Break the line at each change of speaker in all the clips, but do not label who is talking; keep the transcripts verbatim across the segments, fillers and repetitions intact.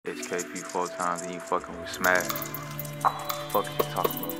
It's K P four times and you fucking with Smash. Fuck you talking about?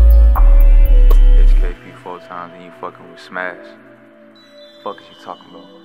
Times and you fucking with Smash. Fuck is you talking about?